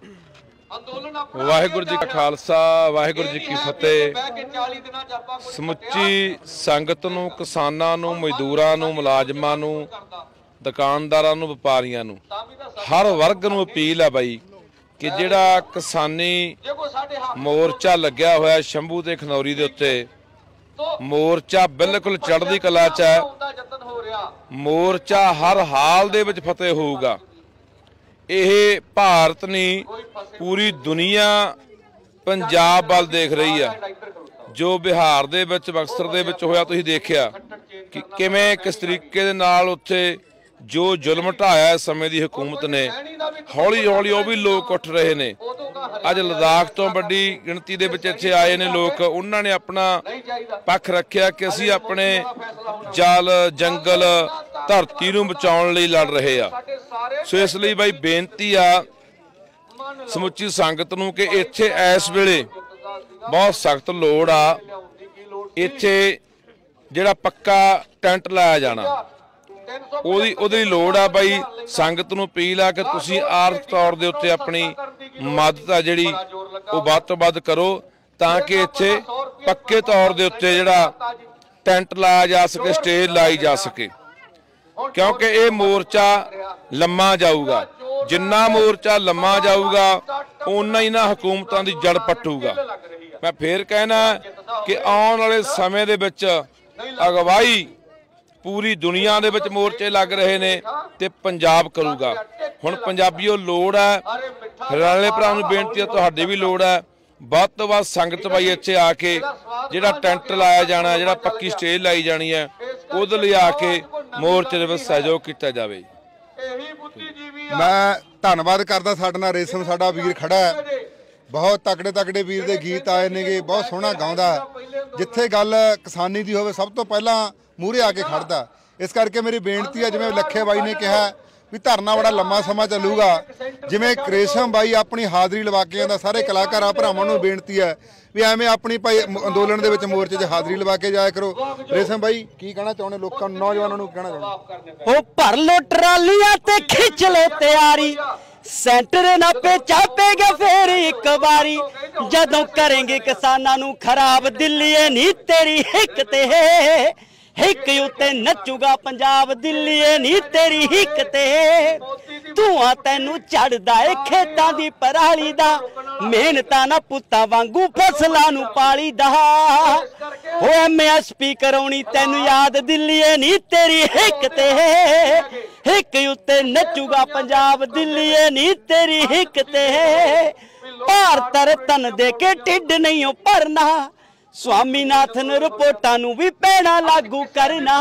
ਵਾਹਿਗੁਰੂ ਜੀ ਕਾ ਖਾਲਸਾ ਵਾਹਿਗੁਰੂ ਜੀ ਕੀ ਫਤਿਹ। ਸਮੁੱਚੀ ਸੰਗਤ ਨੂੰ, ਕਿਸਾਨਾਂ ਨੂੰ, ਮਜ਼ਦੂਰਾਂ ਨੂੰ, ਮੁਲਾਜ਼ਮਾਂ ਨੂੰ, ਦੁਕਾਨਦਾਰਾਂ ਨੂੰ, ਵਪਾਰੀਆਂ ਨੂੰ, ਹਰ ਵਰਗ ਨੂੰ ਅਪੀਲ ਹੈ ਬਾਈ ਕਿ ਜਿਹੜਾ ਕਿਸਾਨੀ ਮੋਰਚਾ ਲੱਗਿਆ ਹੋਇਆ ਸ਼ੰਭੂ ਤੇ ਖਨੌਰੀ ਦੇ ਉੱਤੇ, ਮੋਰਚਾ ਬਿਲਕੁਲ ਚੜ੍ਹਦੀ ਕਲਾ 'ਚ ਹੈ। ਮੋਰਚਾ ਹਰ ਹਾਲ ਦੇ ਵਿੱਚ ਫਤਿਹ ਹੋਊਗਾ। ਇਹ ਭਾਰਤ ਨਹੀਂ, ਪੂਰੀ ਦੁਨੀਆ ਪੰਜਾਬ ਵੱਲ ਦੇਖ ਰਹੀ ਆ। ਜੋ ਬਿਹਾਰ ਦੇ ਵਿੱਚ ਬਕਸਰ ਦੇ ਵਿੱਚ ਹੋਇਆ ਤੁਸੀਂ ਦੇਖਿਆ ਕਿ ਕਿਵੇਂ ਕਿਸ ਤਰੀਕੇ ਦੇ ਨਾਲ ਉੱਥੇ ਜੋ ਜ਼ੁਲਮ ਢਾਇਆ ਇਸ ਸਮੇਂ ਦੀ ਹਕੂਮਤ ਨੇ, ਹੌਲੀ ਹੌਲੀ ਉਹ ਵੀ ਲੋਕ ਉੱਠ ਰਹੇ ਨੇ। ਅੱਜ ਲਦਾਖ ਤੋਂ ਵੱਡੀ ਗਿਣਤੀ ਦੇ ਵਿੱਚ ਇੱਥੇ ਆਏ ਨੇ ਲੋਕ। ਉਹਨਾਂ ਨੇ ਆਪਣਾ ਪੱਖ ਰੱਖਿਆ ਕਿ ਅਸੀਂ ਆਪਣੇ ਜਲ, ਜੰਗਲ, ਧਰਤੀ ਨੂੰ ਬਚਾਉਣ ਲਈ ਲੜ ਰਹੇ ਆ। ਸੋ ਇਸ ਲਈ ਬਾਈ ਬੇਨਤੀ ਆ ਸਮੁੱਚੀ ਸੰਗਤ ਨੂੰ ਕਿ ਇੱਥੇ ਇਸ ਵੇਲੇ ਬਹੁਤ ਸਖਤ ਲੋੜ ਆ। ਇੱਥੇ ਜਿਹੜਾ ਪੱਕਾ ਟੈਂਟ ਲਾਇਆ ਜਾਣਾ, ਉਹਦੀ ਲੋੜ ਆ ਬਾਈ। ਸੰਗਤ ਨੂੰ ਅਪੀਲ ਆ ਕਿ ਤੁਸੀਂ ਆਰਥਿਕ ਤੌਰ ਦੇ ਉੱਤੇ ਆਪਣੀ ਮਦਦ ਆ ਜਿਹੜੀ ਉਹ ਵੱਧ ਤੋਂ ਵੱਧ ਕਰੋ, ਤਾਂ ਕਿ ਇੱਥੇ ਪੱਕੇ ਤੌਰ ਦੇ ਉੱਤੇ ਜਿਹੜਾ ਟੈਂਟ ਲਾਇਆ ਜਾ ਸਕੇ, ਸਟੇਜ ਲਾਈ ਜਾ ਸਕੇ। ਕਿਉਂਕਿ ਇਹ ਮੋਰਚਾ ਲੰਮਾ ਜਾਊਗਾ। ਜਿੰਨਾ ਮੋਰਚਾ ਲੰਮਾ ਜਾਊਗਾ ਓਨਾ ਹੀ ਨਾ ਹਕੂਮਤਾਂ ਦੀ ਜੜ ਪੱਟੂਗਾ। ਮੈਂ ਫੇਰ ਕਹਿਣਾ ਕਿ ਆਉਣ ਵਾਲੇ ਸਮੇਂ ਦੇ ਵਿੱਚ ਅਗਵਾਈ ਪੂਰੀ ਦੁਨੀਆ ਦੇ ਵਿੱਚ ਮੋਰਚੇ ਲੱਗ ਰਹੇ ਨੇ ਤੇ ਪੰਜਾਬ ਕਰੂਗਾ। ਹੁਣ ਪੰਜਾਬੀਓ ਲੋੜ ਹੈ, ਹਰਿਆਣੇ ਭਰਾ ਨੂੰ ਬੇਨਤੀ ਹੈ, ਤੁਹਾਡੀ ਵੀ ਲੋੜ ਹੈ। ਵੱਧ ਤੋਂ ਵੱਧ ਸੰਗਤ ਬਾਈ ਇੱਥੇ ਆ ਕੇ ਜਿਹੜਾ ਟੈਂਟ ਲਾਇਆ ਜਾਣਾ, ਜਿਹੜਾ ਪੱਕੀ ਸਟੇਜ ਲਾਈ ਜਾਣੀ ਹੈ, ਉਹਦੇ ਲਈ ਆ ਕੇ ਮੋਰਚੇ ਦੇ ਵਿੱਚ ਸਹਿਯੋਗ ਕੀਤਾ ਜਾਵੇ। ਮੈਂ ਧੰਨਵਾਦ ਕਰਦਾ। ਸਾਡੇ ਨਾਲ ਰੇਸ਼ਮ ਸਾਡਾ ਵੀਰ ਖੜਾ ਹੈ। ਬਹੁਤ ਤਕੜੇ ਤਕੜੇ ਵੀਰ ਦੇ ਗੀਤ ਆਏ ਨੇਗੇ, ਬਹੁਤ ਸੋਹਣਾ ਗਾਉਂਦਾ। ਜਿੱਥੇ ਗੱਲ ਕਿਸਾਨੀ ਦੀ ਹੋਵੇ ਸਭ ਤੋਂ ਪਹਿਲਾਂ ਮੂਹਰੇ ਆ ਕੇ ਖੜਦਾ। ਇਸ ਕਰਕੇ ਮੇਰੀ ਬੇਨਤੀ ਹੈ, ਜਿਵੇਂ ਲੱਖੇ ਬਾਈ ਨੇ ਕਿਹਾ ਵੀ ਧਰਨਾ ਬੜਾ ਲੰਮਾ ਸਮਾਂ ਚੱਲੂਗਾ, ਜਿਵੇਂ ਰੇਸ਼ਮ ਬਾਈ ਆਪਣੀ ਹਾਜ਼ਰੀ ਲਵਾ ਕੇ ਆਉਂਦਾ, ਸਾਰੇ ਕਲਾਕਾਰਾਂ ਭਰਾਵਾਂ ਨੂੰ ਬੇਨਤੀ ਹੈ ਵੀ ਐਵੇਂ ਆਪਣੀ ਭਾਈ ਅੰਦੋਲਨ ਦੇ ਵਿੱਚ ਮੋਰਚੇ 'ਚ ਹਾਜ਼ਰੀ ਲਵਾ ਕੇ ਜਾਇਆ ਕਰੋ। ਰੇਸ਼ਮ ਬਾਈ ਕੀ ਕਹਿਣਾ ਚਾਹੁੰਦੇ ਲੋਕਾਂ ਨੂੰ, ਨੌਜਵਾਨਾਂ ਨੂੰ ਕਹਿਣਾ ਚਾਹੁੰਦੇ? ਉਹ ਭਰ ਲੋ ਟਰਾਲੀਆਂ ਤੇ ਖਿੱਚ ਲੋ ਤਿਆਰੀ, ਸੈਂਟਰ ਨਾ ਚਾਪੇਗਾ ਫੇਰ ਇੱਕ ਵਾਰੀ। ਜਦੋਂ ਕਰਾਂਗੇ ਕਿਸਾਨਾਂ ਨੂੰ ਖਰਾਬ, ਦਿੱਲੀਏ ਨੀ ਤੇਰੀ ਹਿੱਕ ਤੇ, ਹਿੱਕ ਉੱਤੇ ਨੱਚੂਗਾ ਪੰਜਾਬ, ਦਿੱਲੀਏ ਨੀ ਤੇਰੀ ਹਿੱਕ ਤੇ। ਧੂਆਂ ਤੈਨੂੰ ਚੜਦਾ ਏ ਖੇਤਾਂ ਦੀ ਪਰਾਲੀ ਦਾ, ਮਿਹਨਤਾਂ ਨਾ ਪੁੱਤਾਂ ਵਾਂਗੂ ਫਸਲਾਂ ਨੂੰ ਪਾਲੀ ਦਾ। ਹੋ MSP ਕਰਾਉਣੀ ਤੈਨੂੰ ਯਾਦ, ਦਿੱਲੀਏ ਨੀ ਤੇਰੀ ਹਿੱਕ ਤੇ, ਹਿੱਕ ਉੱਤੇ ਨੱਚੂਗਾ ਪੰਜਾਬ, ਦਿੱਲੀਏ ਨੀ ਤੇਰੀ ਹਿੱਕ ਤੇ। ਭਾਰਤ ਰਤਨ ਦੇ ਕੇ ਢਿੱਡ ਨਹੀਂ ਭਰਨਾ, ਸਵਾਮੀਨਾਥਨ ਰਿਪੋਰਟਾਂ ਨੂੰ ਵੀ ਪੈਣਾ ਲਾਗੂ ਕਰਨਾ।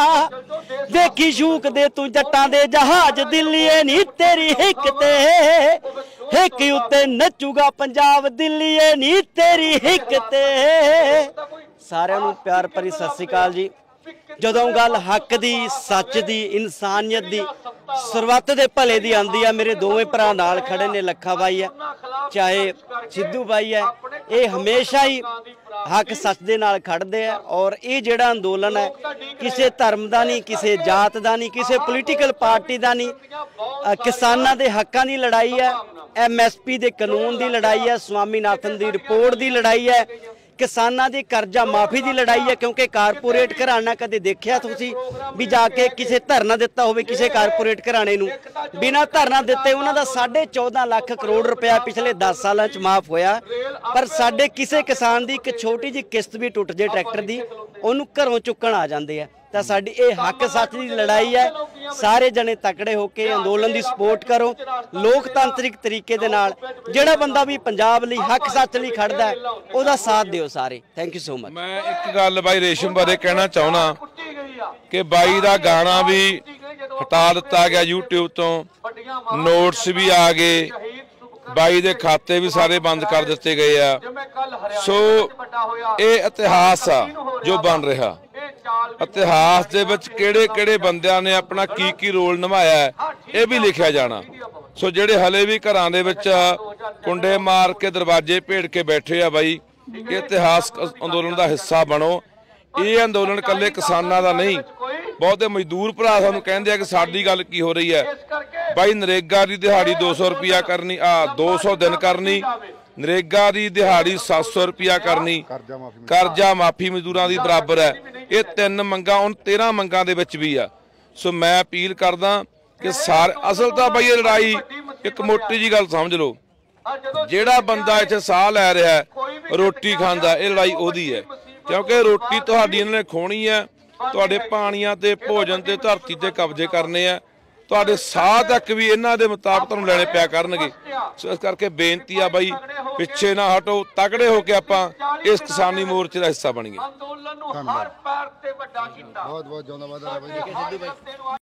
ਦੇਖੀ ਸ਼ੂਕ ਦੇ ਤੂੰ ਜੱਟਾਂ ਦੇ ਜਹਾਜ਼, ਦਿੱਲੀਏ ਨੀ ਤੇਰੀ ਹਿੱਕ ਤੇ, ਹਿੱਕ ਉੱਤੇ ਨੱਚੂਗਾ ਪੰਜਾਬ, ਦਿੱਲੀਏ ਨੀ ਤੇਰੀ ਹਿੱਕ ਤੇ। ਸਾਰਿਆਂ ਨੂੰ ਪਿਆਰ ਭਰੀ ਸਤਿ ਸ੍ਰੀ ਅਕਾਲ ਜੀ। ਜਦੋਂ ਗੱਲ ਹੱਕ ਦੀ, ਸੱਚ ਦੀ, ਇਨਸਾਨੀਅਤ ਦੀ, ਸਰਬੱਤ ਦੇ ਭਲੇ ਦੀ ਆਉਂਦੀ ਆ, ਮੇਰੇ ਦੋਵੇਂ ਭਰਾ ਨਾਲ ਖੜੇ ਨੇ, ਲੱਖਾ ਬਾਈ ਹੈ ਚਾਹੇ ਸਿੱਧੂ ਬਾਈ ਹੈ, ਇਹ ਹਮੇਸ਼ਾ ਹੀ ਹੱਕ ਸੱਚ ਦੇ ਨਾਲ ਖੜਦੇ ਆ। ਔਰ ਇਹ ਜਿਹੜਾ ਅੰਦੋਲਨ ਹੈ ਕਿਸੇ ਧਰਮ ਦਾ ਨਹੀਂ, ਕਿਸੇ ਜਾਤ ਦਾ ਨਹੀਂ, ਕਿਸੇ ਪੋਲੀਟੀਕਲ ਪਾਰਟੀ ਦਾ ਨਹੀਂ। ਕਿਸਾਨਾਂ ਦੇ ਹੱਕਾਂ ਦੀ ਲੜਾਈ ਹੈ, MSP ਦੇ ਕਾਨੂੰਨ ਦੀ ਲੜਾਈ ਹੈ, ਸਵਾਮੀਨਾਥਨ ਦੀ ਰਿਪੋਰਟ ਦੀ ਲੜਾਈ ਹੈ, ਕਿਸਾਨਾਂ ਦੀ ਕਰਜ਼ਾ ਮਾਫੀ ਦੀ ਲੜਾਈ ਹੈ। ਕਿਉਂਕਿ ਕਾਰਪੋਰੇਟ ਘਰਾਣਾ ਕਦੇ ਦੇਖਿਆ ਤੁਸੀਂ ਵੀ ਜਾ ਕੇ ਕਿਸੇ ਧਰਨਾ ਦਿੱਤਾ ਹੋਵੇ ਕਿਸੇ ਕਾਰਪੋਰੇਟ ਘਰਾਣੇ ਨੂੰ? ਬਿਨਾਂ ਧਰਨਾ ਦਿੱਤੇ ਉਹਨਾਂ ਦਾ 14.5 ਲੱਖ ਕਰੋੜ ਰੁਪਇਆ ਪਿਛਲੇ 10 ਸਾਲਾਂ 'ਚ ਮਾਫ ਹੋਇਆ। ਪਰ ਸਾਡੇ ਕਿਸੇ ਕਿਸਾਨ ਦੀ ਇੱਕ ਛੋਟੀ ਜਿਹੀ ਕਿਸ਼ਤ ਵੀ ਟੁੱਟ ਜੇ ਟਰੈਕਟਰ ਦੀ, ਉਹਨੂੰ ਘਰੋਂ ਚੁੱਕਣ ਆ ਜਾਂਦੇ ਆ। ਤਾਂ ਸਾਡੀ ਇਹ ਹੱਕ ਸੱਚ ਦੀ ਲੜਾਈ ਹੈ। ਸਾਰੇ ਜਣੇ ਤਕੜੇ ਹੋ ਕੇ ਅੰਦੋਲਨ ਦੀ ਸਪੋਰਟ ਕਰੋ, ਲੋਕਤੰਤਰਿਕ ਤਰੀਕੇ ਦੇ ਨਾਲ। ਜਿਹੜਾ ਬੰਦਾ ਵੀ ਪੰਜਾਬ ਲਈ, ਹੱਕ ਸੱਚ ਲਈ ਖੜਦਾ ਹੈ, ਉਹਦਾ ਸਾਥ ਦਿਓ ਸਾਰੇ। Thank you so much. ਮੈਂ ਇੱਕ ਗੱਲ ਬਾਈ ਰੇਸ਼ਮ ਬਾਰੇ ਕਹਿਣਾ ਚਾਹੁੰਦਾ ਕਿ ਬਾਈ ਦਾ ਗਾਣਾ ਵੀ ਹਟਾ ਦਿੱਤਾ ਗਿਆ YouTube ਤੋਂ, ਨੋਟਸ ਵੀ ਆ ਗਏ, ਬਾਈ ਦੇ ਖਾਤੇ ਵੀ ਸਾਰੇ ਬੰਦ ਕਰ ਦਿੱਤੇ ਗਏ ਆ। ਸੋ ਇਹ ਇਤਿਹਾਸ ਆ ਜੋ ਬਣ ਰਿਹਾ। ਇਤਿਹਾਸ ਦੇ ਵਿੱਚ ਕਿਹੜੇ ਕਿਹੜੇ ਬੰਦਿਆਂ ਨੇ ਆਪਣਾ ਕੀ ਕੀ ਰੋਲ ਨਿਭਾਇਆ ਹੈ, ਇਹ ਵੀ ਲਿਖਿਆ ਜਾਣਾ। ਸੋ ਜਿਹੜੇ ਹਲੇ ਵੀ ਘਰਾਂ ਦੇ ਵਿੱਚ ਕੁੰਡੇ ਮਾਰ ਕੇ ਦਰਵਾਜ਼ੇ ਭੇੜ ਕੇ ਬੈਠੇ ਆ ਬਾਈ, ਇਹ ਇਤਿਹਾਸ ਅੰਦੋਲਨ ਦਾ ਹਿੱਸਾ ਬਣੋ। ਇਹ ਅੰਦੋਲਨ ਇਕੱਲੇ ਕਿਸਾਨਾਂ ਦਾ ਨਹੀਂ, ਬਹੁਤੇ ਮਜ਼ਦੂਰ ਭਰਾ ਸਾਨੂੰ ਕਹਿੰਦੇ ਆ ਕਿ ਸਾਡੀ ਗੱਲ ਕੀ ਹੋ ਰਹੀ ਹੈ ਬਾਈ। ਨਰੇਗਾ ਦੀ ਦਿਹਾੜੀ 200 ਰੁਪਿਆ ਕਰਨੀ, 200 ਦਿਨ ਕਰਨੀ, ਨਰੇਗਾ ਦੀ ਦਿਹਾੜੀ 700 ਰੁਪਿਆ ਕਰਨੀ, ਕਰਜ਼ਾ ਮਾਫੀ ਮਜ਼ਦੂਰਾਂ ਦੀ ਬਰਾਬਰ ਹੈ। ਇਹ 3 ਮੰਗਾਂ ਹੁਣ 13 ਮੰਗਾਂ ਦੇ ਵਿੱਚ ਵੀ ਆ। ਸੋ ਮੈਂ ਅਪੀਲ ਕਰਦਾ ਕਿ ਅਸਲ ਤਾਂ ਬਾਈ ਇਹ ਲੜਾਈ ਇੱਕ ਮੋਟੀ ਜੀ ਗੱਲ ਸਮਝ ਲਓ, ਜਿਹੜਾ ਬੰਦਾ ਇੱਥੇ ਸਾਹ ਲੈ ਰਿਹਾ ਰੋਟੀ ਖਾਂਦਾ, ਇਹ ਲੜਾਈ ਉਹਦੀ ਹੈ। ਕਿਉਂਕਿ ਰੋਟੀ ਤੁਹਾਡੀ ਇਹਨਾਂ ਨੇ ਖੋਣੀ ਹੈ, ਤੁਹਾਡੇ ਪਾਣੀਆਂ ਤੇ ਭੋਜਨ ਤੇ ਧਰਤੀ ਤੇ ਕਬਜ਼ੇ ਕਰਨੇ ਆ, ਤੁਹਾਡੇ ਸਾਹ ਤੱਕ ਵੀ ਇਹਨਾਂ ਦੇ ਮੁਤਾਬਕ ਤੁਹਾਨੂੰ ਲੈਣੇ ਪਿਆ ਕਰਨਗੇ। ਸੋ ਇਸ ਕਰਕੇ ਬੇਨਤੀ ਆ ਬਾਈ, ਪਿੱਛੇ ਨਾ ਹਟੋ, ਤਗੜੇ ਹੋ ਕੇ ਆਪਾਂ ਇਸ ਕਿਸਾਨੀ ਮੋਰਚੇ ਦਾ ਹਿੱਸਾ ਬਣੀਏ। ਬਹੁਤ ਬਹੁਤ ਜਿਉਂਦਾ ਵਾਦਾ ਬਾਈ।